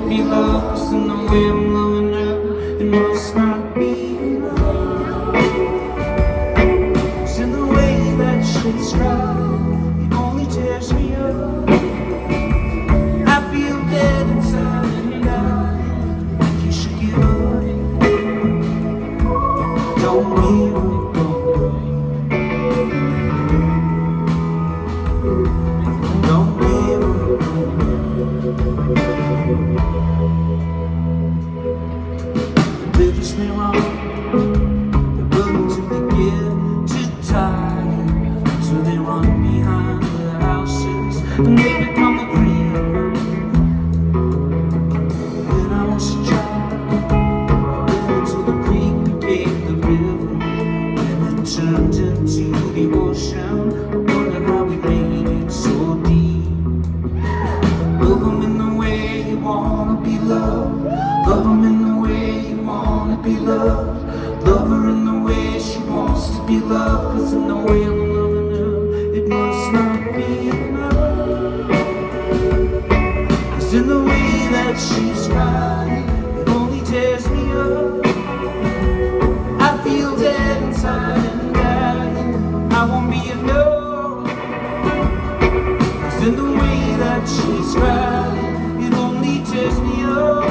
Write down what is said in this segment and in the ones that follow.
be love, 'cause in the way I'm loving her, it must not be love. It's in the way that she's right, it only tears me up. I feel dead inside and I think you should give up. Don't give up. Biggest thing wrong, they're willing to get too tired, so they run behind the houses and they become the green. Then I was a child, then until the creek became the river, and it turned into the ocean. I wonder how we made it so deep. Love them in the way you wanna be loved. Love them in the way you wanna be loved. Love her in the way she wants to be loved. 'Cause in the way I'm loving her, it must not be enough. 'Cause in the way that she's right, it only tears me up. I feel dead inside and I won't be enough. 'Cause in the way that she's right, it only tears me up.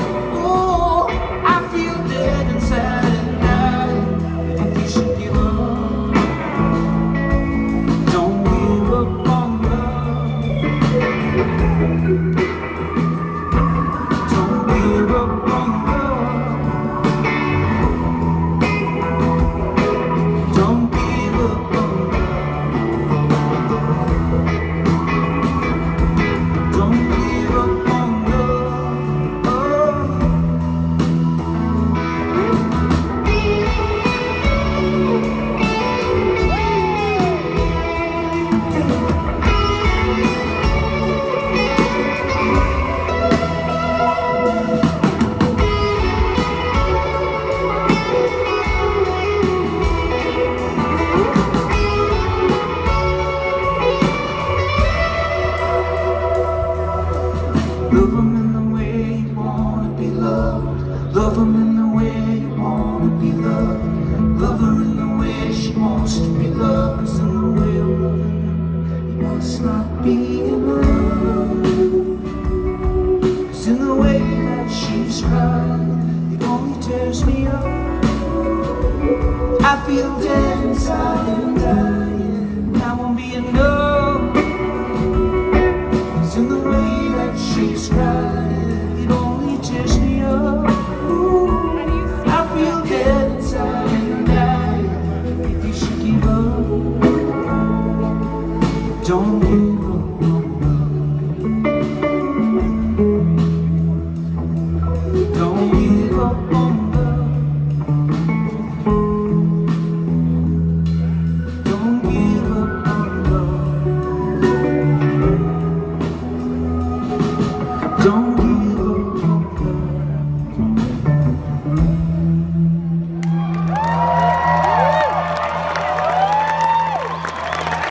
Love them in the way you wanna be loved. Love them in the way you wanna be loved. Love her in the way she wants to be loved. 'Cause in the way I'm loving her, it must not be enough. 'Cause in the way that she's crying, it only tears me up. I feel dead inside and dying. I won't be enough. 'Cause in the way that she's crying, it only tears me up. Ooh, I feel dead inside and dying. If you should give up, don't give up.